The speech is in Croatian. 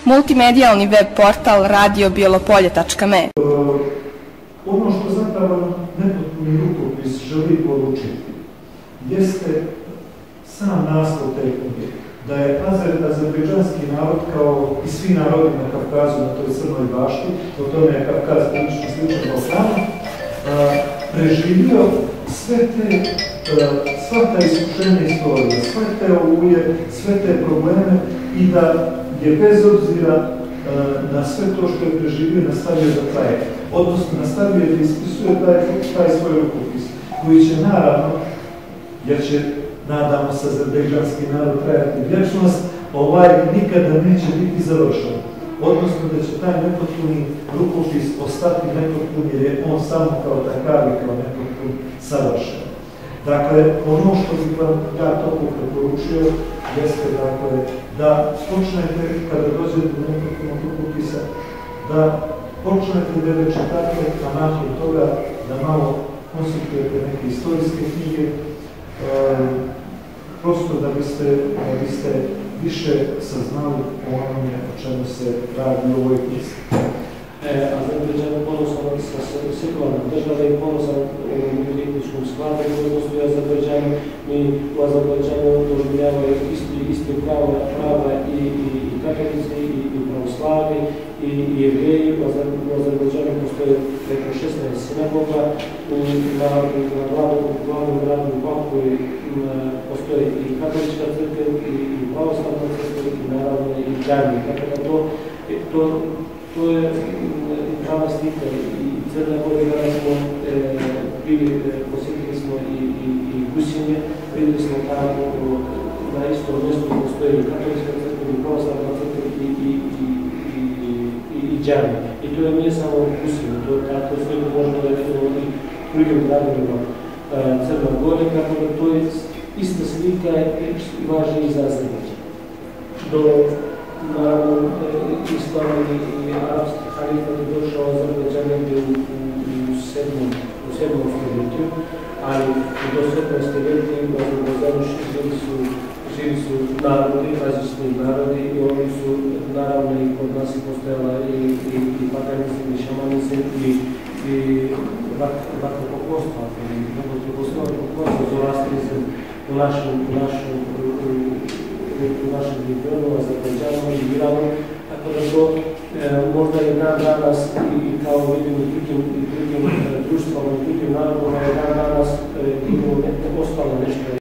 multimedijalni web portal radiobijelopolje.me. Ono što zapravo nepotpuni rukopis želi poručiti jeste sam naslov te knjige, da je azerbejdžanski narod, kao i svi narodi na Kavkazu, na toj crnoj bašti, o tome je Kavkaz prilično sličan Balkanu, preživio sva ta iskušenja istorije, sve te oluje, sve te probleme i da je bez obzira na sve to što je preživio nastavio da traje. Odnosno, nastavio je da ispisuje taj svoj rukopis, koji će naravno, jer će, nadamo se, azerbejdžanski narod trajati vječnost, nikada neće biti završen. Odnosno, da će taj nepotpuni rukopis ostati nepotpun, jer je on samo kao takav i kao nepotpun savršen. Dakle, ono što bih vam ja toplo preporučio jeste da počnete, kada dođete do nepotpunog rukopisa, da počnete da ga čitate, a nakon toga da malo konsultujete neke istorijske knjige, prosto da biste više saznali o onome o čemu se radi u ovoj knjizi. Azerbejdžan je ponosan sa sekularnom države i ponosan u etničkom skladu koji postoji u Azerbejdžanu. Mi u Azerbejdžanu doživljavamo isti prava i katolici, i pravoslavni, i jevreji. U Azerbejdžanu postoje preko 16 sinagoga. Na glavnom gradu Baku postoji i katolička crkva, i pravoslavna crkva, i naravno i džamije. Tako da to je prava slika i Crna Gora. Danas smo bili, posjetili smo i Gusinje, vidjeli smo tamo na istom mjestu postoji i katolička crkva, i pravoslavna crkva, i džamija. I to nije samo Gusinje, to sliku možemo da vidimo i drugim gradovima Crne Gore, tako da to je ista slika i važna i za Azerbejdžan. Naravno, islam i arapski halifat je došao u Azerbejdžan negdje u 7. stoljeću, ali do 17. stoljeća u Azerbejdžanu živi su narodi, različiti narodi, i oni su, naravno, i kod nas je postojala i paganizam, i šamanizam, i vatropoklonstvo, zoroastrizam u našem regionu, Azerbejdžanu i Iranu, tako da to možda je dan danas, i kao vidimo i drugim društvama, i drugim narodima, je dan danas ostalo nešto